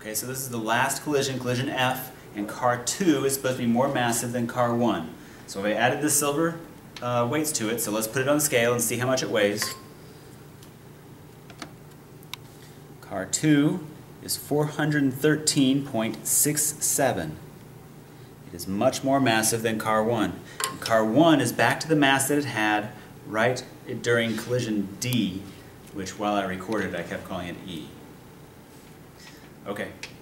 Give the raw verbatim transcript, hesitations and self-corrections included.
Okay, so this is the last collision, collision F, and car two is supposed to be more massive than car one. So I added the silver uh, weights to it, so let's put it on the scale and see how much it weighs. Car two is four hundred thirteen point six seven. It is much more massive than car one. And car one is back to the mass that it had right during collision D, which while I recorded I kept calling it E. Okay.